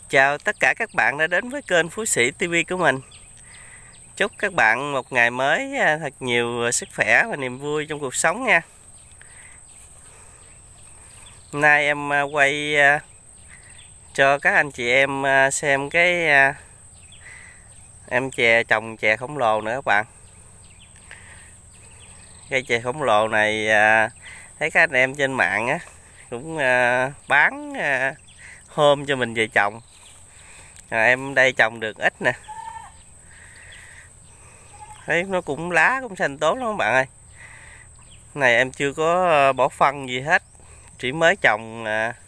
Chào tất cả các bạn đã đến với kênh Phú Sĩ TV của mình. Chúc các bạn một ngày mới thật nhiều sức khỏe và niềm vui trong cuộc sống nha. Hôm nay em quay cho các anh chị em xem cái em trồng chè khổng lồ nữa các bạn. Cây chè khổng lồ này thấy các anh em trên mạng á cũng bán hôm cho mình về trồng. Em đây trồng được ít nè, thấy nó cũng lá cũng xanh tốt lắm các bạn ơi. Này em chưa có bỏ phân gì hết, chỉ mới trồng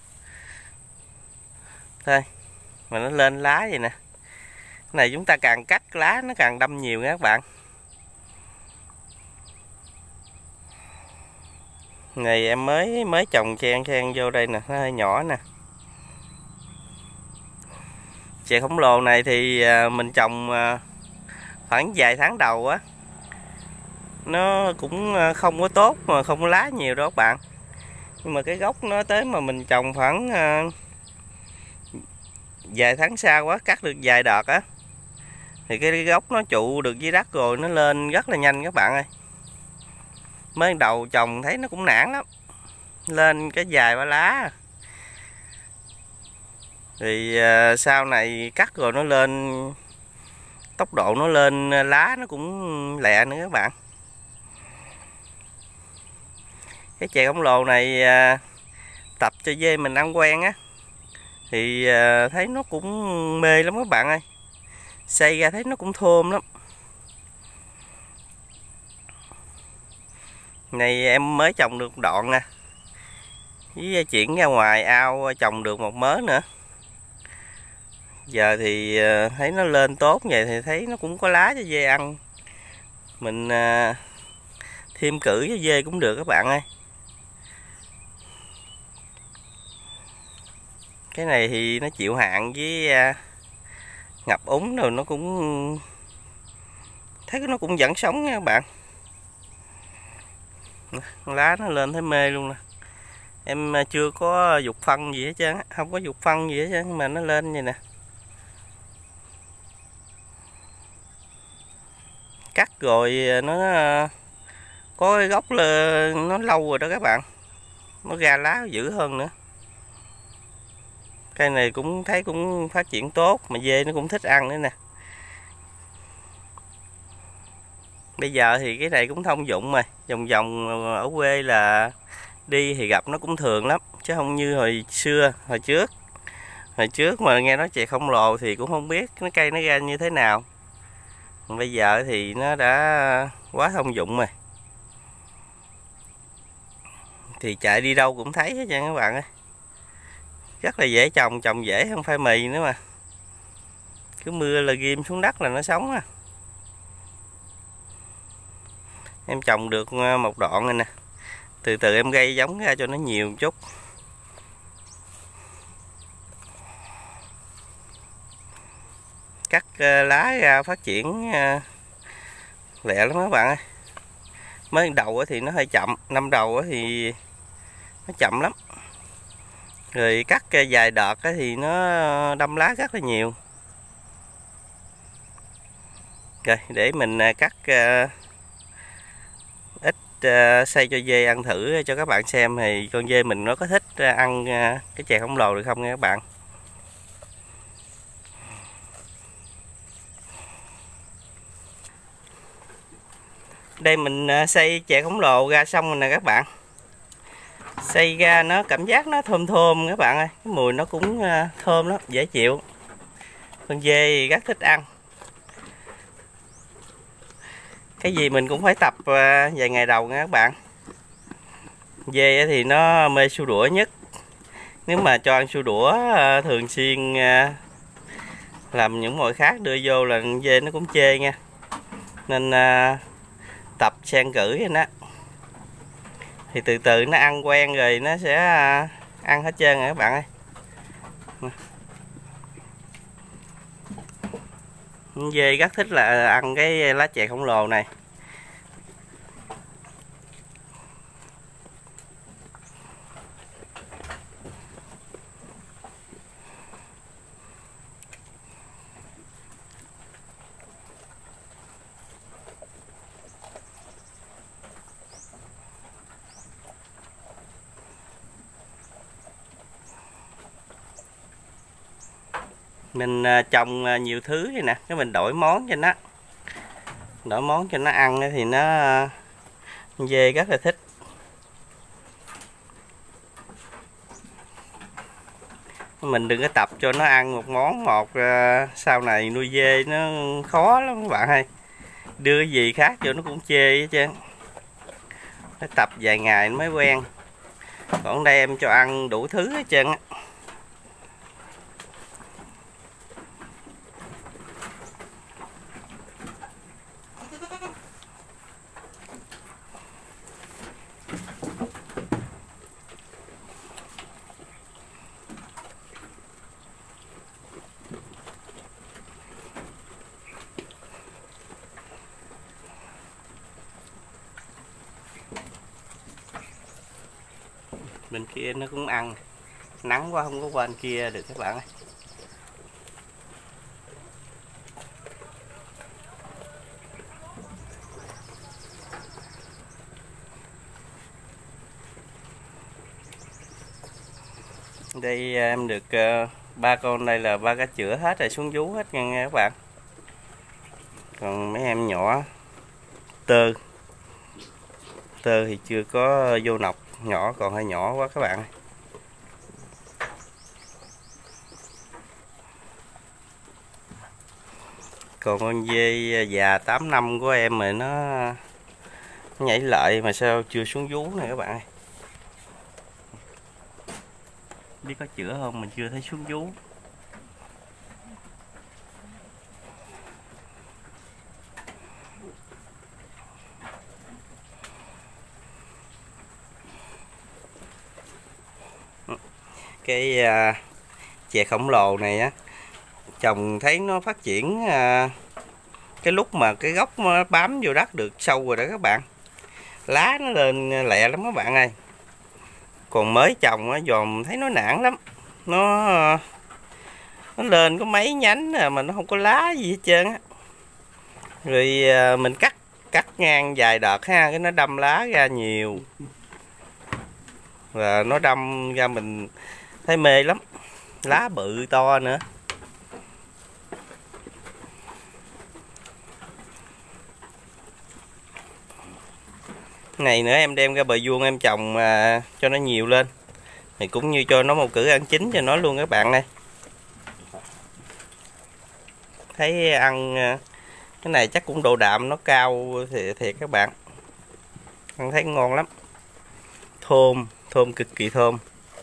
thôi mà nó lên lá vậy nè. Cái này chúng ta càng cắt lá nó càng đâm nhiều nha các bạn. Này em mới trồng chen vô đây nè, nó hơi nhỏ nè. Chè khổng lồ này thì mình trồng khoảng vài tháng đầu á, nó cũng không có tốt mà không có lá nhiều đâu các bạn. Nhưng mà cái gốc nó tới mà mình trồng khoảng vài tháng sau quá, cắt được vài đợt á, thì cái gốc nó trụ được dưới đất rồi nó lên rất là nhanh các bạn ơi. Mới đầu trồng thấy nó cũng nản lắm, lên cái vài ba lá, thì sau này cắt rồi nó lên, tốc độ nó lên lá nó cũng lẹ nữa các bạn. Cái chè khổng lồ này tập cho dê mình ăn quen á thì thấy nó cũng mê lắm các bạn ơi. Xay ra thấy nó cũng thơm lắm. Này em mới trồng được đoạn nè, với chuyển ra ngoài ao trồng được một mớ nữa. Giờ thì thấy nó lên tốt vậy thì thấy nó cũng có lá cho dê ăn. Mình thêm cử cho dê cũng được các bạn ơi. Cái này thì nó chịu hạn với ngập úng rồi, nó cũng thấy nó cũng vẫn sống nha các bạn. Lá nó lên thấy mê luôn nè. Em chưa có dục phân gì hết trơn, không có dục phân gì hết trơn mà nó lên vậy nè. Cắt rồi nó có cái gốc nó lâu rồi đó các bạn, nó ra lá dữ hơn nữa. Cây này cũng thấy cũng phát triển tốt, mà dê nó cũng thích ăn nữa nè. Bây giờ thì cái này cũng thông dụng mà, vòng vòng ở quê là đi thì gặp nó cũng thường lắm, chứ không như hồi xưa, hồi trước mà nghe nói chè khổng lồ thì cũng không biết cái cây nó ra như thế nào. Bây giờ thì nó đã quá thông dụng rồi, thì chạy đi đâu cũng thấy hết trơn các bạn ơi. Rất là dễ trồng, trồng dễ không phải mì nữa mà. Cứ mưa là ghim xuống đất là nó sống à. Em trồng được một đoạn này nè, từ từ em gây giống ra cho nó nhiều một chút. Cắt lá ra phát triển lẹ lắm các bạn ơi. Mới đầu thì nó hơi chậm, năm đầu thì nó chậm lắm. Rồi cắt vài đợt thì nó đâm lá rất là nhiều. Rồi để mình cắt ít xay cho dê ăn thử cho các bạn xem, thì con dê mình nó có thích ăn cái chè khổng lồ được không nha các bạn. Đây mình xay chè khổng lồ ra xong rồi nè các bạn. Xay ra nó cảm giác nó thơm thơm các bạn ơi, cái mùi nó cũng thơm lắm, dễ chịu. Con dê rất thích ăn. Cái gì mình cũng phải tập vài ngày đầu nha các bạn. Dê thì nó mê xua đũa nhất. Nếu mà cho ăn xua đũa thường xuyên làm những mồi khác đưa vô là dê nó cũng chê nha. Nên tập xen cử vậy đó, thì từ từ nó ăn quen rồi nó sẽ ăn hết trơn rồi các bạn ơi. Dê rất thích là ăn cái lá chè khổng lồ này. Mình trồng nhiều thứ vậy nè, cái mình đổi món cho nó. Đổi món cho nó ăn thì nó dê rất là thích. Mình đừng có tập cho nó ăn một món một, sau này nuôi dê nó khó lắm các bạn ơi. Đưa gì khác cho nó cũng chê hết trơn. Nó tập vài ngày nó mới quen. Còn đây em cho ăn đủ thứ hết trơn á. Bên kia nó cũng ăn. Nắng quá không có qua bên kia được các bạn ơi. Đây em được 3 con, đây là 3 cá chữa hết rồi, xuống vú hết nha các bạn. Còn mấy em nhỏ tơ thì chưa có vô nọc, nhỏ còn hơi nhỏ quá các bạn. Còn con dê già 8 năm của em rồi nó nhảy lại mà sao chưa xuống vú này các bạn. Biết có chữa không, mình chưa thấy xuống vú. Cái chè khổng lồ này á, trồng thấy nó phát triển cái lúc mà cái gốc nó bám vô đất được sâu rồi đó các bạn, lá nó lên lẹ lắm các bạn ơi. Còn mới trồng á dòm thấy nó nản lắm, nó lên có mấy nhánh mà nó không có lá gì hết trơn á. Rồi mình cắt ngang vài đợt ha, cái nó đâm lá ra nhiều, và nó đâm ra mình thấy mê lắm, lá bự to nữa. Này nữa em đem ra bờ vuông em trồng cho nó nhiều lên, thì cũng như cho nó một cử ăn chính cho nó luôn các bạn đây. Thấy ăn cái này chắc cũng độ đạm nó cao thiệt các bạn, ăn thấy ngon lắm, thơm cực kỳ thơm.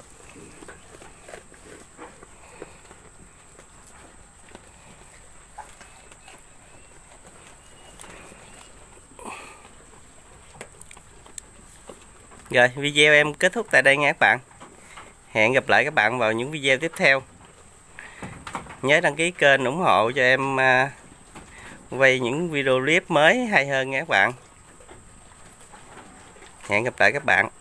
Rồi video em kết thúc tại đây nha các bạn. Hẹn gặp lại các bạn vào những video tiếp theo. Nhớ đăng ký kênh ủng hộ cho em quay những video clip mới hay hơn nha các bạn. Hẹn gặp lại các bạn.